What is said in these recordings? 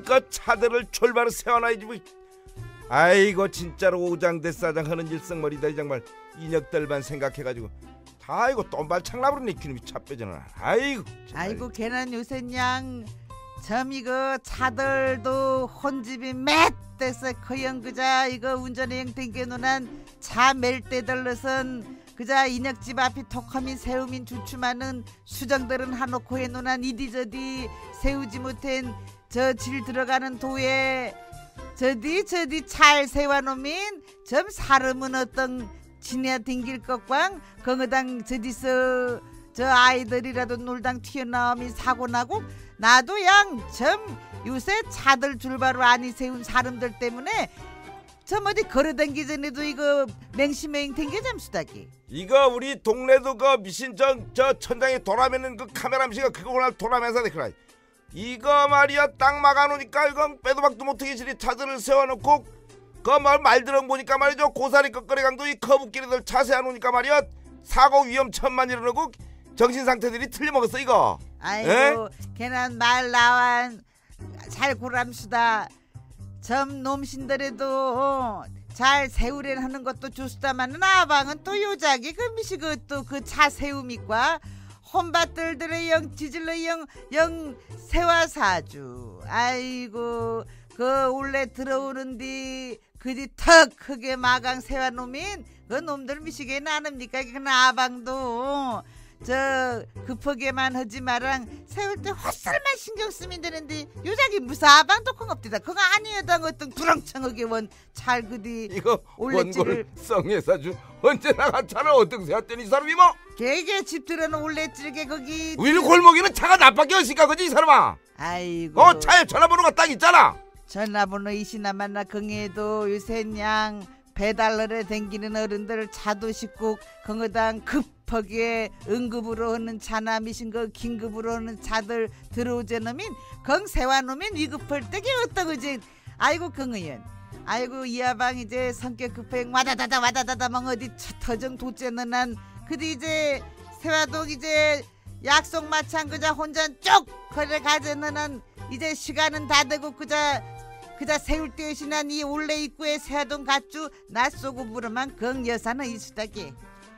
그 차들을 출발을 세워놔야지 뭐. 아이고 진짜로 오장대사장 하는 일성머리다 이 정말. 인혁들만 생각해가지고 아이고 똥발창나버린 니키놈이 차 빼잖아. 아이고 아이고 걔는 요새냥 점 이거 차들도 혼집이 맷대서 커영 그자 이거 운전행 댕겨놓은 차 멜 때 들러선 그자 인혁집 앞이 톡하민 세우민 주춤하는 수정들은 한놓고 해놓은 이디저디 세우지 못한 저 질 들어가는 도에 저디 잘 세워놓으면 점 사람은 어떤 지내 댕길 것광 거기당 저디서 저 아이들이라도 놀당 튀어나오면 사고나고 나도 양 점 요새 차들 줄바로 아니 세운 사람들 때문에 점 어디 걸어댕기 전에도 이거 맹시맹 댕겨 잠수다기. 이거 우리 동네도 그 미신 저 천장에 돌아매는 그 카메라 미신가 그거 오늘 돌아매서 되크라. 이거 말이야 딱 막아놓으니까 이건 빼도 박도 못하게 지리 차들을 세워놓고 그 말 들은 보니까 말이죠 고사리 꺾거리 강도 이 커브길들 차 세워놓으니까 말이야 사고 위험 천만 일어나고 정신상태들이 틀려먹었어 이거. 아이고 걔는 말 나완 잘 고람수다. 점 놈신들에도 잘 세우려 하는 것도 좋수다마는 아방은 또 요자기 그 미시고 또 그 차 세움이과 혼밭들들의 영 지질러 영 세화사주. 아이고 그 원래 들어오는디 그디 턱 크게 마강 세워놓으면 그 놈들 미시게 나눕니까? 그 아방도 저 급하게만 하지 마랑 세울 때 헛살만 신경 쓰면 되는데 요자기 무슨 아방도 콩없디다. 그거 아니어당 어떤 구렁청하게 원잘 그디 이거 원골 성예사주 언제 나갔잖아. 어떻게 세웠더니 이 사람이 뭐 걔게 집 들어는 올레질게 거기 우리 골목에는 차가 나밖에 없으니까 그지 이 사람아. 아이고 차에 전화번호가 딱 있잖아. 전화번호 이시나 만나 긍해도 요새냥 배달러에 댕기는 어른들 차도 싣고 건거당 급하게 응급으로 하는 차나 미신 거 긴급으로 하는 차들 들어오제 놈인 건 세워놓으면 위급할 때게 어떠그지. 아이고 긍의연 아이고 이하방 이제 성격 급해 와다다다 멍 어디 터정 도째는 한 그디 이제 세화동 이제 약속 마찬 그자 혼자 쭉 거래 가재는 한 이제 시간은 다 되고 그자 세울 때 신한 이 올레 입구에 세화동 갓주 낯쏘고 물으면 건 여사는 이수다기.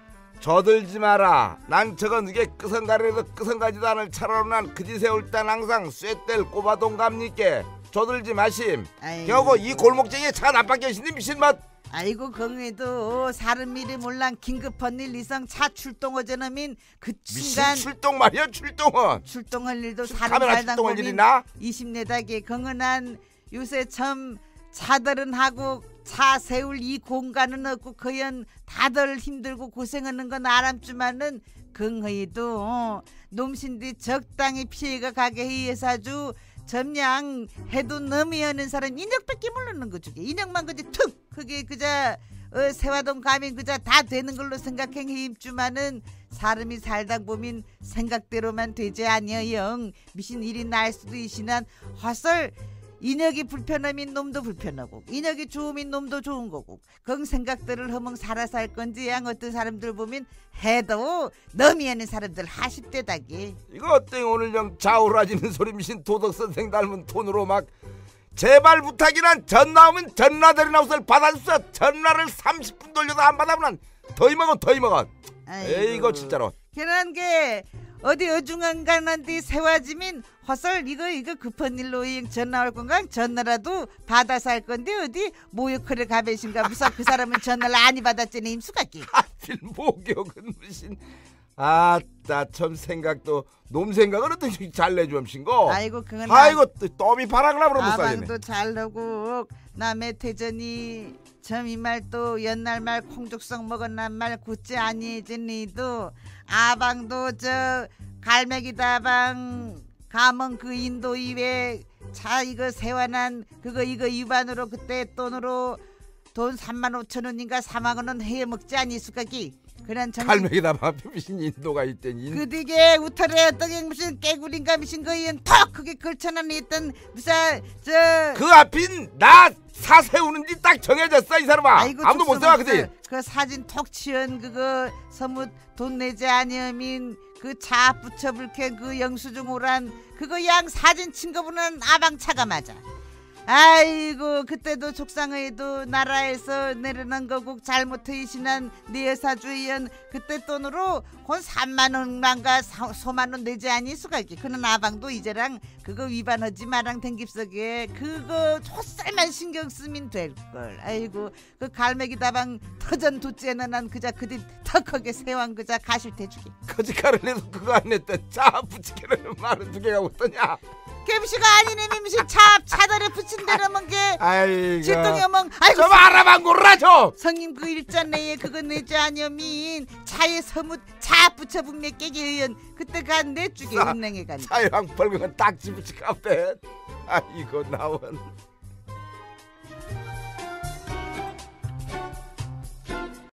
저들지 마라. 난 저건 이게 끄성가리라도 끄성가지도 않을 차로 난 그지 세울 땐 항상 쇠뗄 꼬바동 갑니께. 저들지 마심. 겨우 이 골목쟁이에 차가 나밖에 없으니 미신 맛. 아이고 거기에도 사람 미리 몰랑 긴급한 일 이상 차 출동하자면 그 순간 미신 출동 말이야 출동은. 출동할 일도 사람 살당 출동할 일이나 20내다게 건건한 요새 참 차들은 하고 차 세울 이 공간은 없고 거연 다들 힘들고 고생하는 건 알았지만은 긍허이도 놈신디 적당히 피해가 가게 해서주 점냥 해도 넘이하는 사람 인혁밖에 모르는 거죠. 인혁만 그지 툭 그게 그자 세화동 가면 그자 다 되는 걸로 생각해 힘주만은 사람이 살다 보면 생각대로만 되지 아니여 미신 일이 날 수도 있으난 헛설 인혁이 불편하면 놈도 불편하고 인혁이 좋으면 놈도 좋은 거고 그 생각들을 허멍 살아서 할 건지 양 어떤 사람들 보면 해도 너미하는 사람들 하십대다기. 이거 어때 오늘 영 좌우라지는 소리 미신 도덕선생 닮은 톤으로 막 제발 부탁이란 전나오면 전나들이 나웃을 받아줬어. 전나를 30분 돌려도 안 받아보면 더 이먹어. 에이거 진짜로 걔는 게 어디 어중한 가난데 세워지면 헛설 이거 급한 일로 전화 올 건가 전화라도 받아서 할 건데 어디 모욕하러 가배신가 무사 그 사람은 전화를 안 받았잖니 임수각기. 하필 목욕은 무슨 아따 참 생각도 놈 생각은 어떻게 잘 내주엄신거. 아이고 그건 아이고 또미 바락나 그러면 아방도 잘하고 남의 태전이 참 이 말 또 옛날 말 콩죽성 먹었난 말 굳지 아니해지니도 아방도 저 갈매기다방 가면 그 인도 이외 차 이거 세워난 그거 이거 위반으로 그때 돈으로 돈 35,000원인가 4만원 해먹지 아니수까기. 그런 갈매기다방 무슨 인도가 있더니 그 뒤에 우털에 어떻게 무슨 깨구린가 무슨 거인 턱 크게 걸쳐놓은 있던 무슨 저 그 앞인 나 사 세우는 데 딱 정해졌어 이 사람아. 아무도 못 세워 그지. 그 사진 톡 치은 그거 서무 돈 내지 아니면 그 차 붙여불게 그 영수증 오란 그거 양 사진 친 거보는 아방차가 맞아. 아이고 그때도 족상의도 나라에서 내려놓은 거국 잘못하이시난 네 여사주의연 그때 돈으로 건 3만 원만가 4만 원 내지 아니 수가있기. 그는 아방도 이제랑 그거 위반하지 마랑 댕깁석에 그거 헛살만 신경 쓰면 될걸. 아이고 그 갈매기 다방 터전 두째는 난 그자 그뒤 턱하게 세왕 그자 가실 대주기. 거짓말을 해도 그거 안 냈다. 자 부치기는 말은 두 개가 어떠냐. 겜시가 아니네 밈시 차다리 붙인 데라면 게 아이고 질동이 어멍. 아이고 좀 알아만 골라 좀. 성님 그 일자 내에 그거 내지 아니면 차에 서뭇 차 붙여 분명 깨게 의연 그때 간 내주게 은행에 간 사회왕 벌금은 딱지 붙이가 앞에. 아이고 나원